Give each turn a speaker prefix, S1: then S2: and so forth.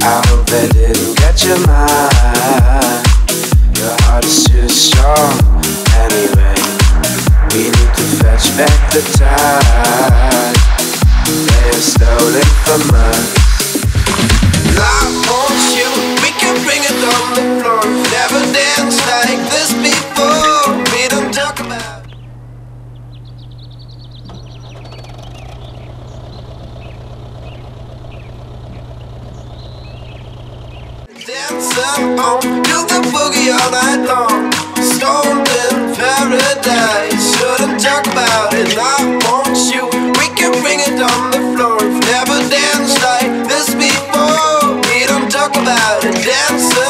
S1: I hope they didn't get your mind. Your heart is too strong. Anyway, we need to fetch back the time they have stolen from us. I want you, we can bring it on the floor. Never danced like this before. We don't talk about dancing on, do the boogie all night long. Stoned in paradise, shouldn't talk about it. I want you, we can bring it on the floor. Never danced like this before. We don't talk about it. Dancing